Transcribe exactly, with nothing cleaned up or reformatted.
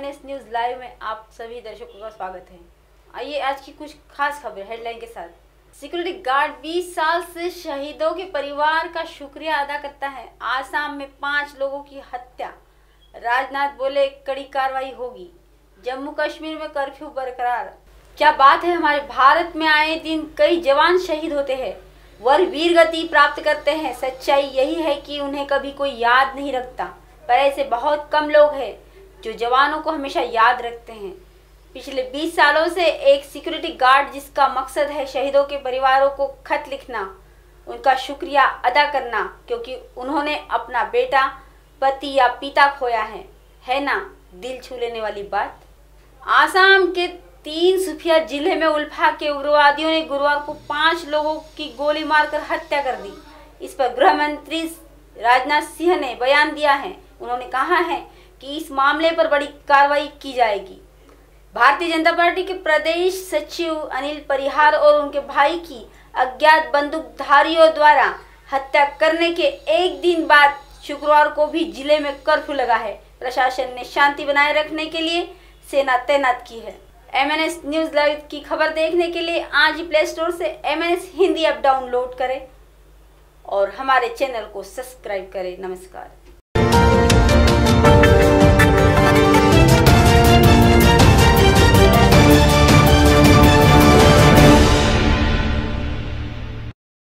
MNS news live में आप सभी दर्शकों का स्वागत है। आइए आज की कुछ खास खबर हेडलाइन के साथ। सिक्योरिटी गार्ड बीस साल से शहीदों के परिवार का शुक्रिया अदा करता है। आसाम में पांच लोगों की हत्या, राजनाथ बोले कड़ी कार्रवाई होगी। जम्मू कश्मीर में कर्फ्यू बरकरार। क्या बात है, हमारे भारत में आए दिन कई जवान शहीद होते हैं, वर वीर गति प्राप्त करते हैं। सच्चाई यही है कि उन्हें कभी कोई याद नहीं रखता, पर ऐसे बहुत कम लोग हैं जो जवानों को हमेशा याद रखते हैं। पिछले बीस सालों से एक सिक्योरिटी गार्ड जिसका मकसद है शहीदों के परिवारों को खत लिखना, उनका शुक्रिया अदा करना, क्योंकि उन्होंने अपना बेटा, पति या पिता खोया है। है ना दिल छू लेने वाली बात। आसाम के तीन सुफिया जिले में उल्फा के उग्रवादियों ने गुरुवार को पांच लोगों की गोली मारकर हत्या कर दी। इस पर गृह मंत्री राजनाथ सिंह ने बयान दिया है। उन्होंने कहा है कि इस मामले पर बड़ी कार्रवाई की जाएगी। भारतीय जनता पार्टी के प्रदेश सचिव अनिल परिहार और उनके भाई की अज्ञात बंदूकधारियों द्वारा हत्या करने के एक दिन बाद शुक्रवार को भी जिले में कर्फ्यू लगा है। प्रशासन ने शांति बनाए रखने के लिए सेना तैनात की है। एमएनएस न्यूज लाइव की खबर देखने के लिए आज ही प्ले स्टोर से एमएनएस हिंदी ऐप डाउनलोड करें और हमारे चैनल को सब्सक्राइब करें। नमस्कार।